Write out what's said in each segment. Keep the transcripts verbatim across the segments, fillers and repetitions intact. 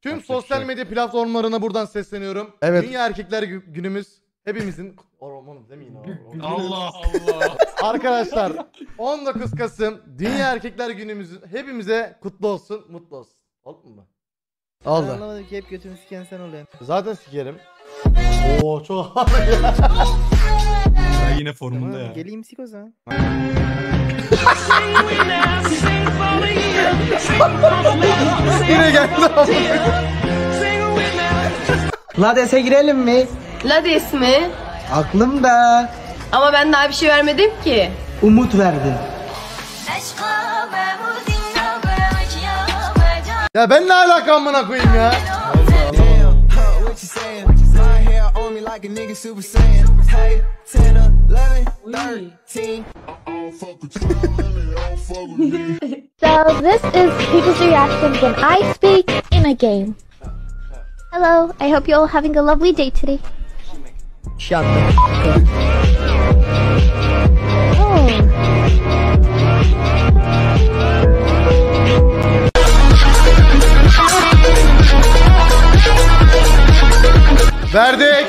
Tüm sosyal medya platformlarına buradan sesleniyorum. Evet. Dünya Erkekler Gü- Günümüz hepimizin... Oğlum demeyin abi. Allah Allah. Arkadaşlar on dokuz Kasım Dünya Erkekler Günümüz hepimize kutlu olsun, mutlu olsun. Oldu mu? Ben Oldu. anlamadım ki hep götünü siken sen oluyorsun. Zaten sikerim. Oo çok ağır ya. Ya yine formunda ya. Geleyim sik o zaman. Yine geldi ama. Lades'e girelim mi? Lades mi? Aklımda. Ama ben daha bir şey vermedim ki. Umut verdin. Ya ben ne alaka amına koyayım ya? So this is people's reactions when I speak in a game. Hello, I hope you're all having a lovely day today. Shut the fuck up. Oh. Verdik.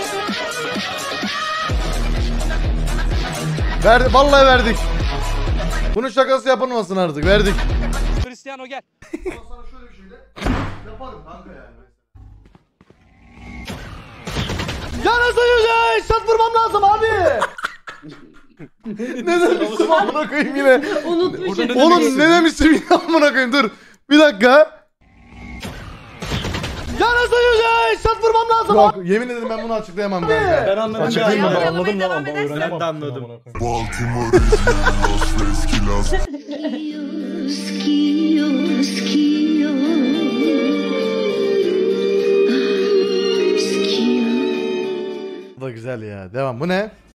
Verdik. Vallahi verdik. Bunun şakası yapılmasın artık. Verdik. Cristiano gel. Sana şöyle bir şeyle yaparım kanka yani. Ya nasıl yüzey? Şat vurmam lazım abi. Ne demiştim amına koyayım yine. Unutmuşum. Oğlum ne demiştim yine amına koyayım dur. Bir dakika. Ya nasıl yüzey? Şat vurmam lazım. Yok yemin ederim ben bunu açıklayamam kanka. Ben anladım. Açıklayayım mı? Ben anladım lan ama öğrenemem. Ben de anladım. Baltimore is Las Bu da güzel ya. Devam. Bu ne?